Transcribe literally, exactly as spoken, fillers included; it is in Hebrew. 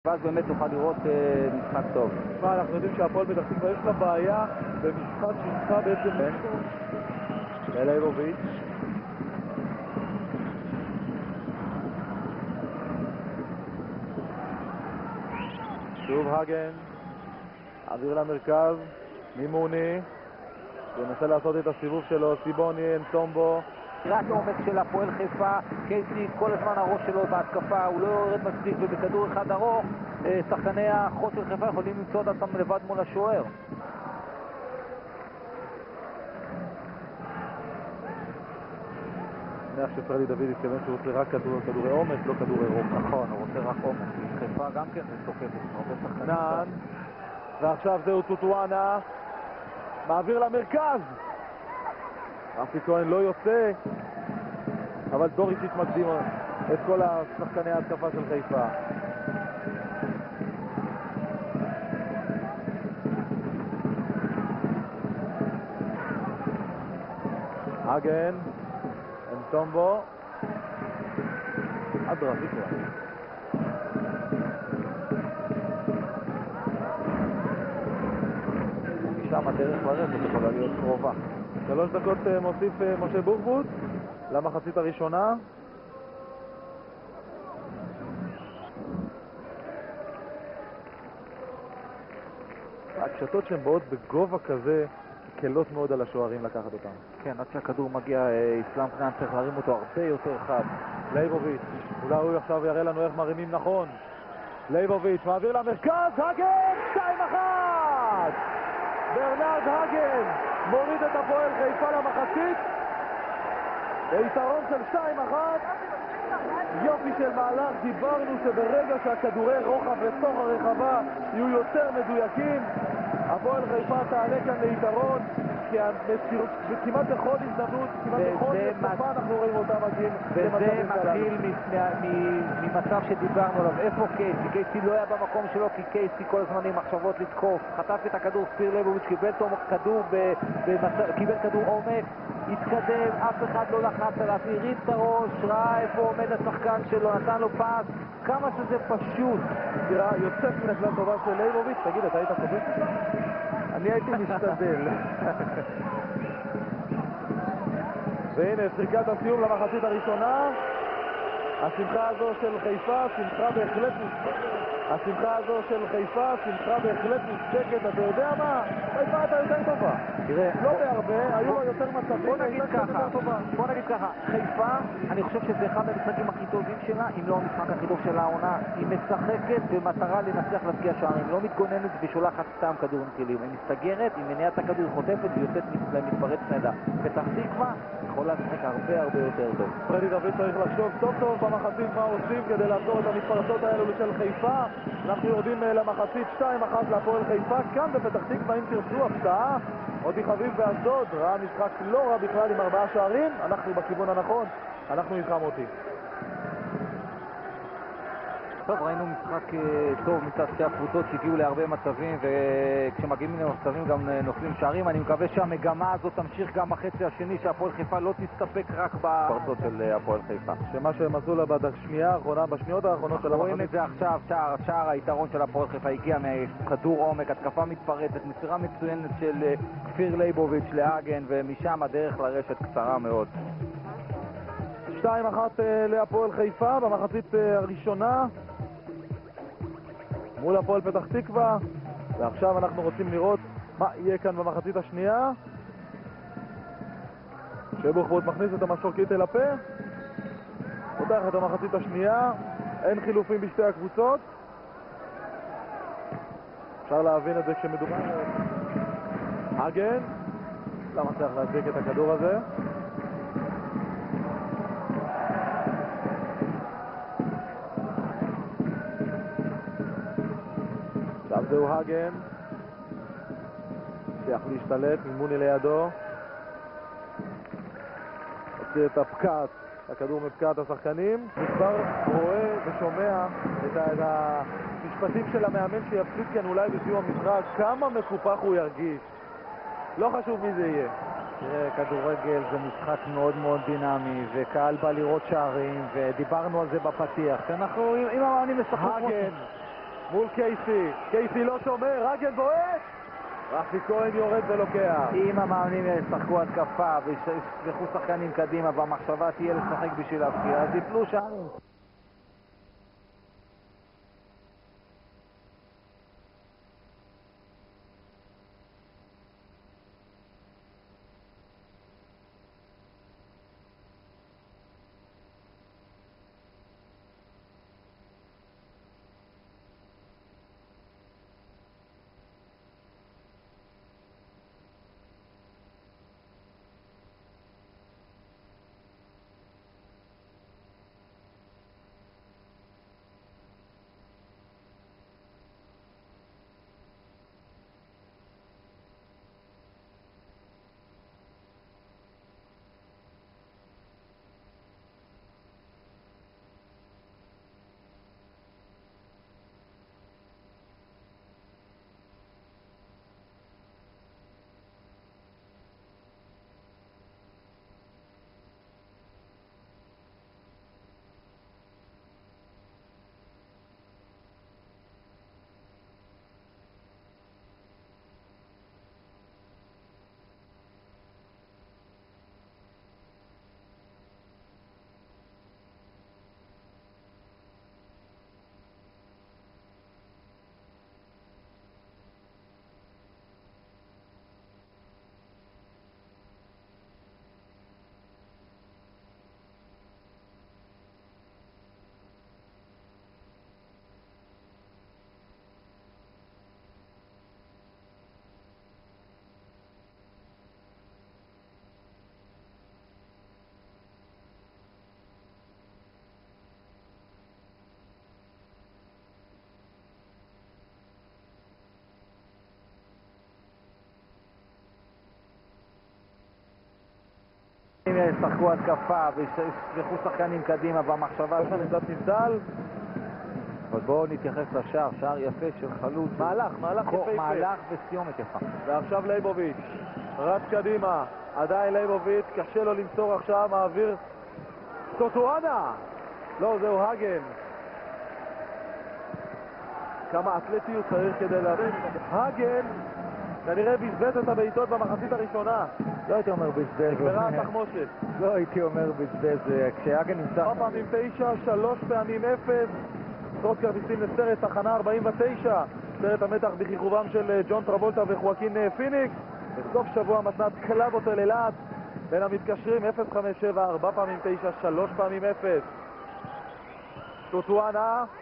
ואז באמת תוכל לראות אה, משחק טוב. מה, אנחנו יודעים שהפועל פתח תקווה יש לה בעיה במשחק שצריכה בעצם משחק. ללייבוביץ' שוב הגן, עביר למרכז, מימוני, ינסה לעשות את הסיבוב שלו, סיבוני, אנטומבו. רק העומק של הפועל חיפה, קייסי כל הזמן הראש שלו בהתקפה, הוא לא יורד מספיק ובכדור אחד ארוך, שחקני החוץ של חיפה יכולים למצוא את עצמם לבד מול השוער. אני חושב שפרדי דוד התכוון שהוא רוצה רק כדורי עומק, לא כדורי רוק. נכון, הוא רוצה רק עומק. חיפה גם כן מסוכבת, הרבה שחקנים. נען, ועכשיו זהו טוטואנה, מעביר למרכז. רפי כהן לא יוצא, אבל דוריצ'יץ' מקדים את כל השחקני ההתקפה של חיפה. הגן, אנטומבו, עד רפי כהן. משם הדרך לרדת יכולה להיות קרובה. שלוש דקות מוסיף משה בוחבוט למחצית הראשונה. הקשתות שהן באות בגובה כזה קלות מאוד על השוערים לקחת אותם. כן, עד שהכדור מגיע, איסלאם כנען צריך להרים אותו הרבה יותר חד. לייבוביץ', אולי הוא עכשיו יראה לנו איך מרימים נכון. לייבוביץ' מעביר למרכז, הגן, שתיים אחת! ברנרד הגן מוריד את הפועל חיפה למחצית ביתרון של שתיים אחת. יופי של מהלך, דיברנו שברגע שהכדורי רוחב לתוך הרחבה יהיו יותר מדויקים, הפועל חיפה תעלה כאן ליתרון, כי כמעט בכל הזדמנות, כמעט בכל התקפה אנחנו רואים אותם מגיעים. וזה מתחיל ממצב שדיברנו עליו. איפה קייסי? קייסי לא היה במקום שלו, כי קייסי כל הזמן עם מחשבות לתקוף. חטף את הכדור, ספיר לייבוביץ' קיבל כדור קיבל כדור עומק, התקדם, אף אחד לא לחץ עליו, הריץ את הראש, ראה איפה עומד השחקן שלו, נתן לו פס, כמה שזה פשוט. תראה, יוצאת מן הכלל טובה של לייבוביץ'. תגיד, אתה היית חובש? אני הייתי משתדל. והנה, שריקת הסיום למחצית הראשונה. השמחה הזו של חיפה, שמחה בהחלט מוצדקת. השמחה הזו של חיפה, שמחה בהחלט מוצדקת. אתה יודע מה? חיפה הייתה יותר טובה. תראה, לא בהרבה, היו לו יותר מצבים. בוא נגיד ככה, בוא נגיד ככה, חיפה, אני חושב שזה אחד המשחקים הכי טובים שלה, אם לא המשחק הכי טוב של העונה. היא משחקת במטרה לנצח להבקיע שערים, לא מתגוננת ושולחת סתם כדורים קלים. היא מסתגרת, היא מניעה את הכדור, חוטפת ויוצאת למתפרץ נהדר. פתח תקווה יכולה לשחק הרבה הרבה יותר טוב. פרדי דוד צריך לחשוב טוב טוב במחצית מה עושים כדי לעצור את המתפרצות האלו של חיפה. אנחנו יורדים למחצית שתיים אחת להפועל חיפה, כאן בפתח תקווה. אם תרצו הפתעה, עודי חביב באשדוד ראה משחק לא רע בכלל עם ארבעה שערים. אנחנו בכיוון הנכון, אנחנו איתך מוטי. טוב, ראינו משחק טוב מצד שתי הקבוצות שהגיעו להרבה מצבים, וכשמגיעים למצבים גם נופלים שערים. אני מקווה שהמגמה הזאת תמשיך גם בחצי השני, שהפועל חיפה לא תסתפק רק בפרצות של הפועל חיפה. שמה שהם עשו לה בשנייה האחרונה, בשניות האחרונות של המחצית. רואים את זה עכשיו, שער, שער היתרון של הפועל חיפה הגיע מכדור עומק, התקפה מתפרצת, מסירה מצוינת של כפיר לייבוביץ' לאגן, ומשם הדרך לרשת קצרה מאוד. שתיים אחת להפועל חיפה במחצית הראשונה מול הפועל פתח תקווה, ועכשיו אנחנו רוצים לראות מה יהיה כאן במחצית השנייה. שבוחבוט מכניס את המשרוקית אל הפה, פותח את המחצית השנייה, אין חילופים בשתי הקבוצות. אפשר להבין את זה כשמדובר הגן, למה צריך להדביק את הכדור הזה. עכשיו זהו הגן, צריך להשתלט, מימוני לידו, הוציא את הפקעת, הכדור מפקעת השחקנים. כבר רואה ושומע את המשפטים של המאמן שיפסיד כאן אולי בסיום המשחק, כמה מקופח הוא ירגיש, לא חשוב מי זה יהיה. תראה, כדורגל זה משחק מאוד מאוד דינמי, וקהל בא לראות שערים, ודיברנו על זה בפתיח, שאנחנו, אם המאמנים משחקו... הגן, מול קייסי, קייסי לא שומר, רגן בועט! רפי כהן יורד ולוקח. אם המאמנים ישחקו התקפה וישלחו שחקנים קדימה והמחשבה תהיה לשחק בשביל להפקיע, אז יפלו שערים. אם ישחקו התקפה וישלחו שחקנים קדימה והמחשבה יש לנו קצת נבדל. אבל בואו נתייחס לשער, שער יפה של חלוץ. מהלך, מהלך יפה יפה. מהלך וסיומת יפה. ועכשיו ליבוביץ' רץ קדימה, עדיין ליבוביץ' קשה לו למסור עכשיו, מעביר טוטואנה! לא, זהו הגן. כמה אתלטיות צריך כדי להבין. הגן כנראה בזבז את הבעיטות במחצית הראשונה. לא הייתי אומר בזבז. נגמרה התחמושת. לא הייתי אומר בזבז. כשהגן נמצא... ארבע פעמים תשע, שלוש פעמים אפס. עשרות כרטיסים לסרט תחנה ארבעים ותשע. סרט המתח בכיכובם של ג'ון טרבולטה וחואקין פיניקס. בסוף שבוע מתנת קלאבות אל אילת. בין המתקשרים אפס חמש שבע, ארבע פעמים תשע, שלוש פעמים אפס. טוטואנה